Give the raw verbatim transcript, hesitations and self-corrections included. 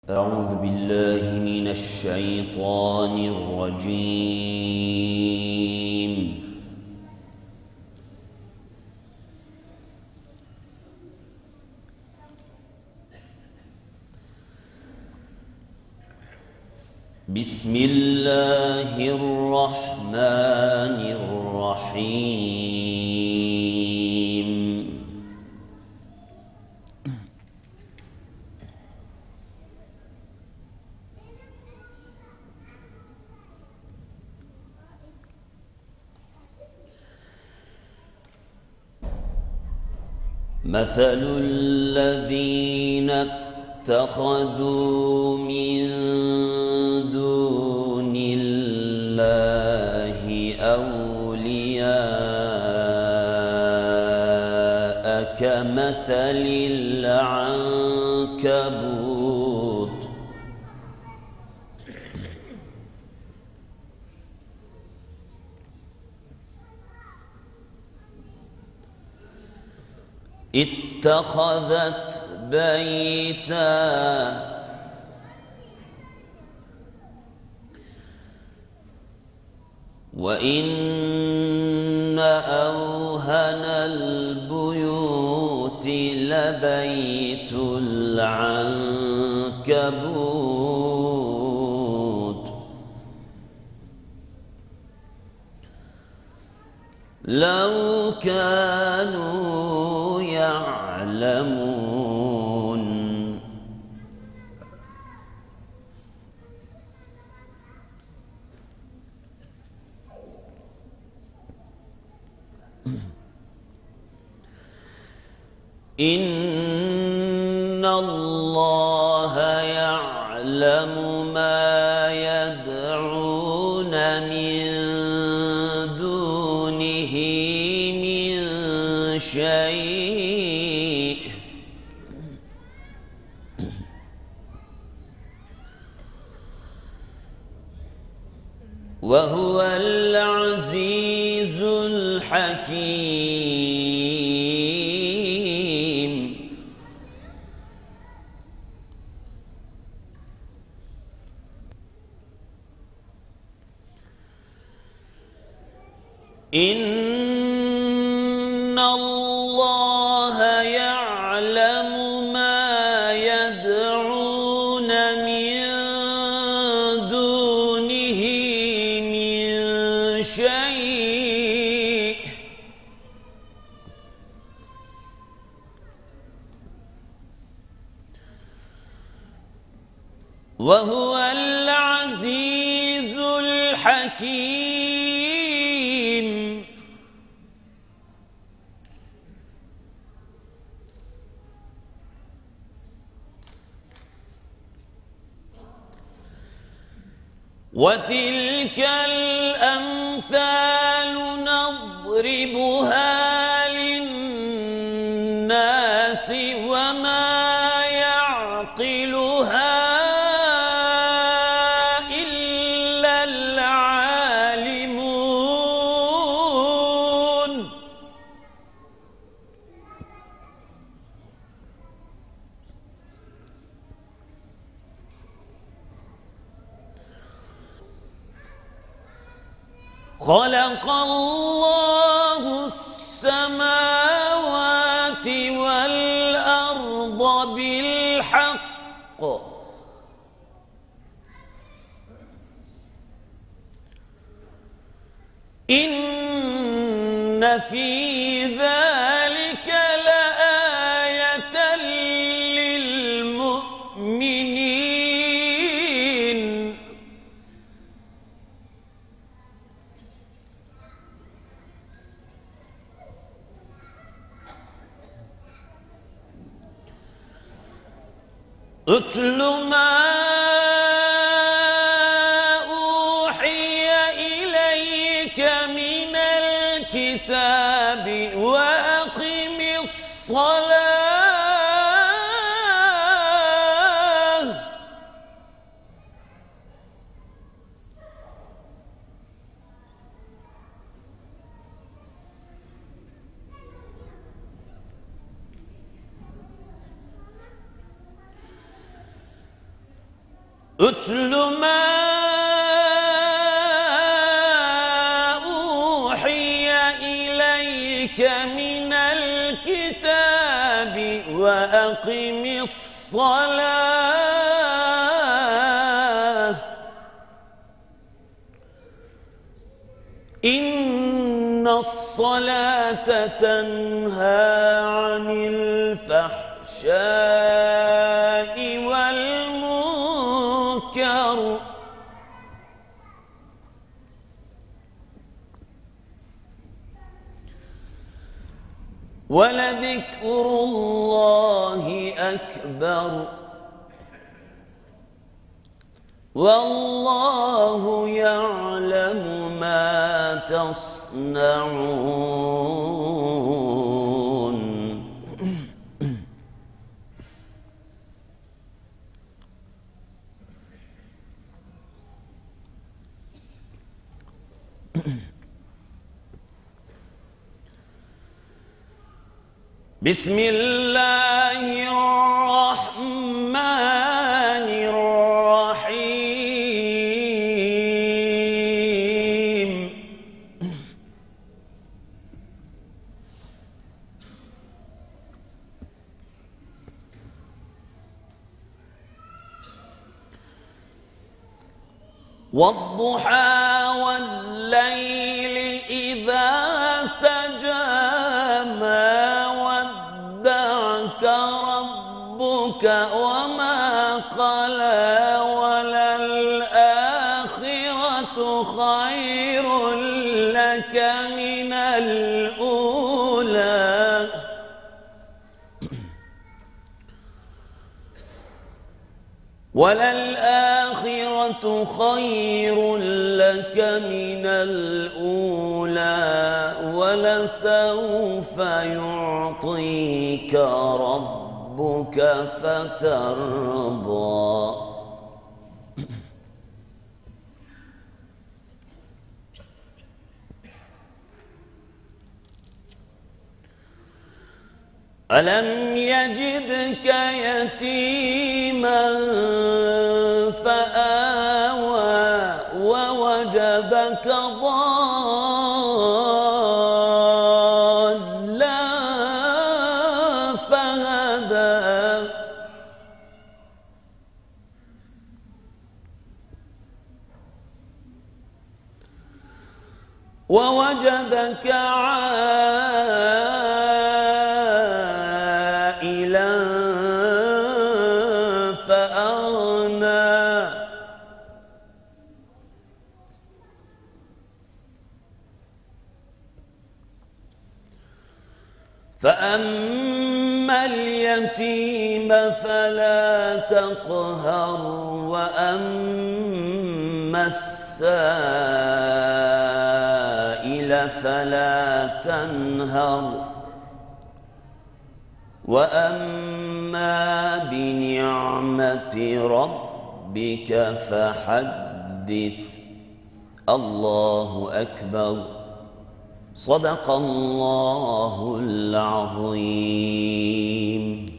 أعوذ بالله من الشيطان الرجيم. بسم الله الرحمن الرحيم. مثل الذين اتخذوا من دون الله أولياء كمثل العنكبوت اتخذت بيتا وإن أوهن البيوت لبيت العنكبوت لو كانوا يعلمون. إن الله يعلم ما يدعون من دونه من شيء وهو العزيز الحكيم. إن الله يعلم ما يدعون من دونه من شيء وهو العزيز الحكيم. وتلك الأمثال نضربها للناس وما يعقلها إلا العالمون. خلق الله السماوات والأرض بالحق إن في ذلك لآية للمؤمنين. اتل ما أوحي إليك من الكتاب وأقم الصلاة اتل ما أوحي إليك من الكتاب وأقم الصلاة إن الصلاة تنهى عن الفحشاء والمنكر ولذكر الله أكبر والله يعلم ما تصنعون. بسم الله الرحمن الرحيم والضحى والليل إذا سجى ما ودعك ربك وما قلى وللآخرة خير لك من الأولى وللآخرة خير لك من الأولى ولسوف يعطيك ربك فترضى. ألم يجدك يتيما فآوى ووجدك ضالا فهدى ووجدك عائلا فأغنى فأما اليتيم فلا تقهر وأما السائل فلا تنهر وأما بنعمة ربك فحدث. الله أكبر. صدق الله العظيم.